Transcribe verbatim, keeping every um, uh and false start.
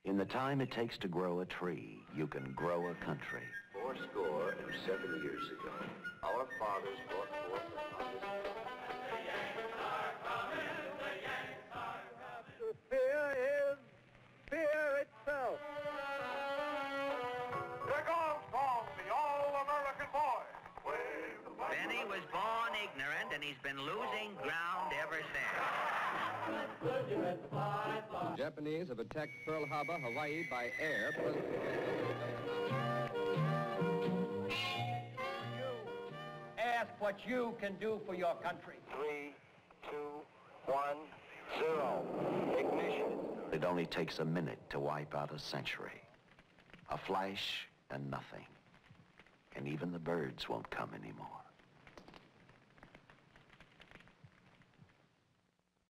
In the time it takes to grow a tree, you can grow a country. Four score and seven years ago, our fathers brought forth upon this The Yanks are coming, the Yanks are coming. The fear is fear itself. Here goes Tom, the all-American boy. Wave the flag. Benny was born ignorant, and he's been losing ground ever since. The Japanese have attacked Pearl Harbor, Hawaii, by air. Ask what you can do for your country. Three, two, one, zero. Ignition. It only takes a minute to wipe out a century. A flash and nothing. And even the birds won't come anymore.